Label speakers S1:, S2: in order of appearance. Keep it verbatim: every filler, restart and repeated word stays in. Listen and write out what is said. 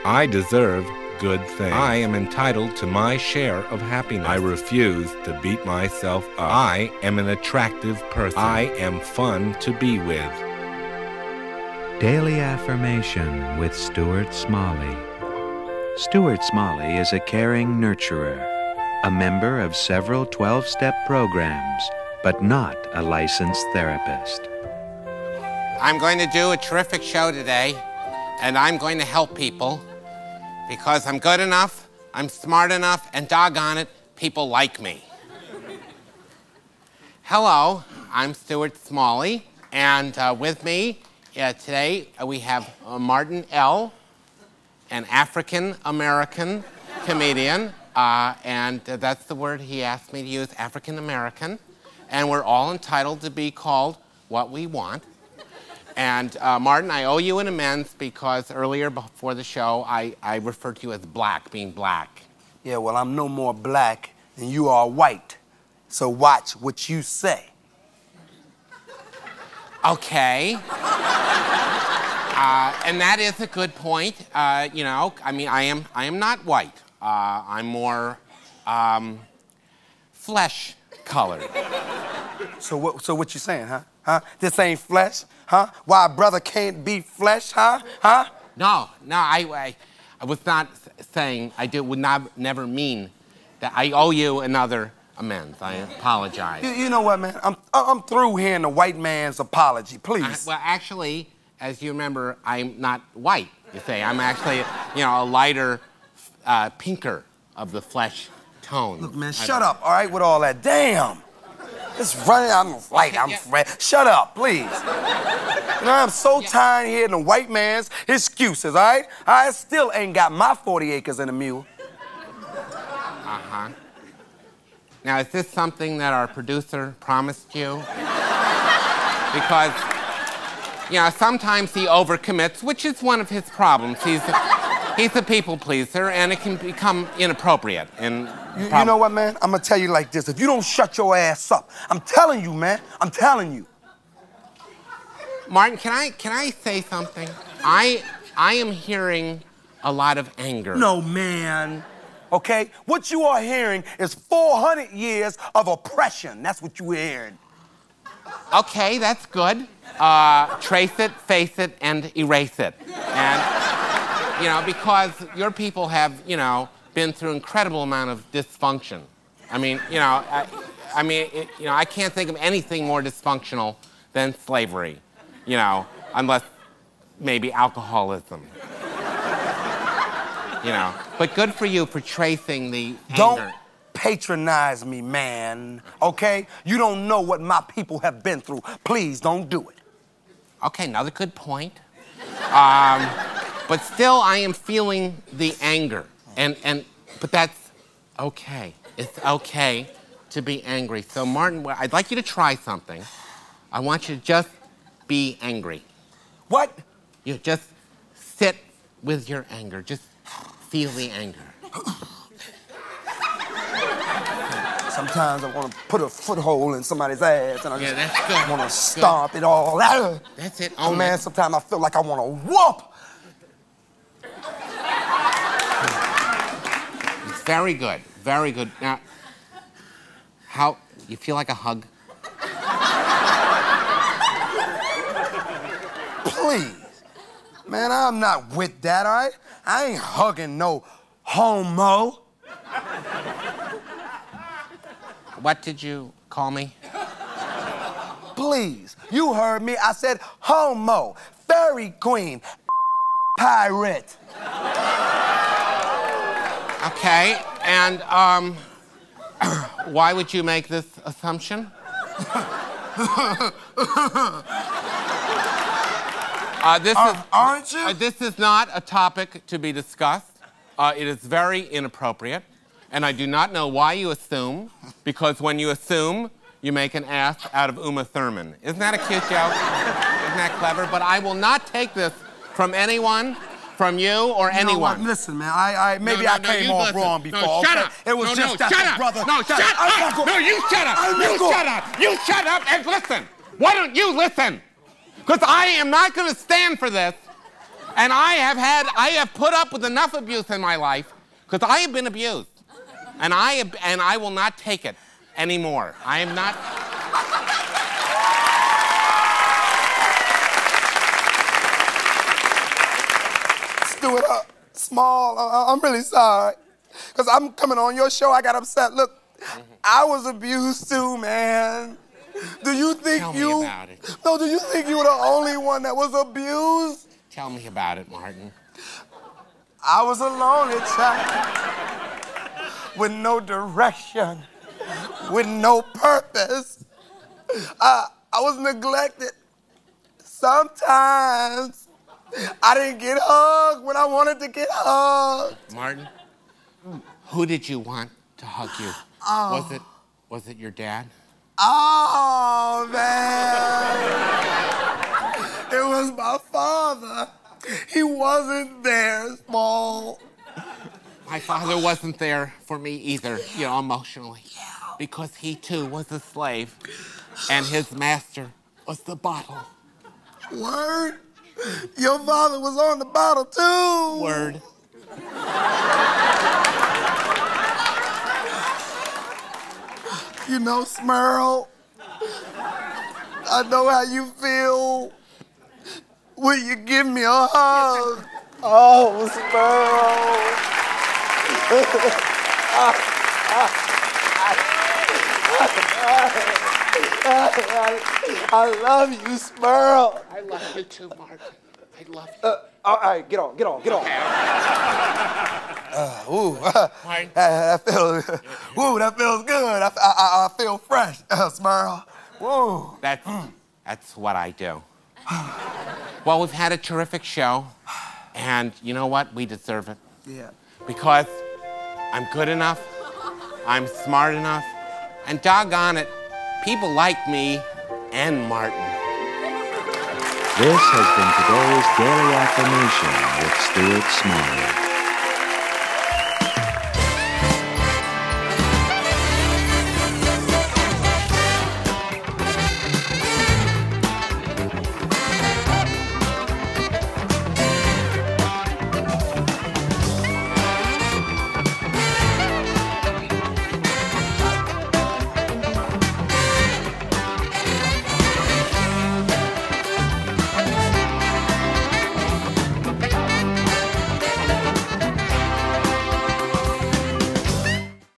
S1: I deserve good things. I am entitled to my share of happiness. I refuse to beat myself up. I am an attractive person. I am fun to be with.
S2: Daily Affirmation with Stuart Smalley. Stuart Smalley is a caring nurturer, a member of several twelve-step programs, but not a licensed therapist.
S3: I'm going to do a terrific show today, and I'm going to help people because I'm good enough, I'm smart enough, and doggone it, people like me. Hello, I'm Stuart Smalley, and uh, with me uh, today uh, we have uh, Martin L., an African-American comedian, uh, and uh, that's the word he asked me to use, African-American, and we're all entitled to be called what we want. And uh, Martin, I owe you an amends because earlier before the show, I, I referred to you as black, being black.
S4: Yeah, well, I'm no more black than you are white, so watch what you say.
S3: Okay. Uh, and that is a good point. Uh, you know, I mean, I am, I am not white. Uh, I'm more um, flesh-colored.
S4: So what, so what you saying, huh? Huh? This ain't flesh, huh? Why a brother can't be flesh, huh? Huh?
S3: No, no, I, I, I was not saying, I did, would not, never mean that I owe you another amends. I apologize.
S4: You, you know what, man? I'm, I'm through hearing the white man's apology, please.
S3: Uh, well, actually, as you remember, I'm not white, you say. I'm actually, you know, a lighter, uh, pinker of the flesh tone.
S4: Look, man, shut up, all right, with all that. Damn. It's running, I'm white, I'm red. Shut up, please. You know, I'm so tired of hearing the white man's excuses, all right? I still ain't got my forty acres and a mule.
S3: Uh-huh. Now, is this something that our producer promised you? Because, you know, sometimes he overcommits, which is one of his problems. He's a, he's a people pleaser, and it can become inappropriate. And
S4: you, you know what, man? I'm gonna tell you like this. If you don't shut your ass up, I'm telling you, man. I'm telling you.
S3: Martin, can I can I say something? I I am hearing a lot of anger.
S4: No, man. Okay? What you are hearing is four hundred years of oppression. That's what you're hearing.
S3: Okay, that's good. Uh, trace it, face it, and erase it. And, you know, because your people have, you know, been through an incredible amount of dysfunction. I mean, you know, I, I mean, it, you know, I can't think of anything more dysfunctional than slavery, you know, unless maybe alcoholism. You know, but good for you for tracing the anger.
S4: Don't patronize me, man, okay? You don't know what my people have been through. Please don't do it.
S3: Okay, another good point. Um, but still, I am feeling the anger. And, and, but that's okay. It's okay to be angry. So, Martin, I'd like you to try something. I want you to just be angry.
S4: What?
S3: You just sit with your anger. Just feel the anger.
S4: Sometimes I want to put a foothold in somebody's ass, and I
S3: yeah,
S4: just
S3: that's good.
S4: want to stomp it all out.
S3: That's it.
S4: Oh, man, sometimes I feel like I want to whoop.
S3: Very good, very good. Now, how, you feel like a hug?
S4: Please. Man, I'm not with that, all right? I ain't hugging no homo.
S3: What did you call me?
S4: Please, you heard me. I said homo, fairy queen, pirate.
S3: Okay, and um, why would you make this assumption? uh, this
S4: uh,
S3: is,
S4: aren't you?
S3: Uh, this is not a topic to be discussed. Uh, it is very inappropriate, and I do not know why you assume, because when you assume, you make an ass out of Uma Thurman. Isn't that a cute joke? Isn't that clever? But I will not take this from anyone, from you or
S4: you
S3: anyone.
S4: Know what? Listen, man, I, I maybe
S3: no, no,
S4: I came
S3: no,
S4: off
S3: listen.
S4: wrong before.
S3: No, shut
S4: okay?
S3: up.
S4: It was
S3: no,
S4: just
S3: no,
S4: that,
S3: shut up.
S4: brother.
S3: No, shut, shut up. up.
S4: No,
S3: you shut up.
S4: I'm
S3: you
S4: go.
S3: shut up. You shut up and listen. Why don't you listen? Because I am not going to stand for this. And I have had, I have put up with enough abuse in my life because I have been abused. And I, have, and I will not take it anymore. I am not...
S4: Stewart, uh, Small, uh, I'm really sorry. Because I'm coming on your show, I got upset. Look, mm-hmm. I was abused too, man. Do you think
S3: Tell
S4: you...
S3: me about it.
S4: No, do you think you were the only one that was abused?
S3: Tell me about it, Martin.
S4: I was a lonely child with no direction, with no purpose. I, I was neglected. Sometimes I didn't get hugged when I wanted to get hugged.
S3: Martin, who did you want to hug you?
S4: Oh.
S3: Was it, was it your dad?
S4: Oh, man. It was my father. He wasn't there, Small.
S3: My father wasn't there for me either, you know, emotionally.
S4: Yeah.
S3: Because he, too, was a slave, and his master was the bottle.
S4: Word? Your father was on the bottle, too.
S3: Word.
S4: You know, Smurl, I know how you feel. Will you give me a hug? Oh, Smurl. I love you, Smurl.
S3: I love you too, Martin. I love you.
S4: Uh, all right, get on, get on, get on.
S3: Okay.
S4: Uh, ooh, uh,
S3: Martin.
S4: that, that feels, woo, that feels good. I, I, I feel fresh, uh, Smurl. Woo.
S3: That's, that's what I do. Well, we've had a terrific show, and you know what? We deserve it.
S4: Yeah.
S3: Because I'm good enough, I'm smart enough, and doggone it, people like me and Martin.
S2: This has been today's Daily Affirmation with Stuart Smalley.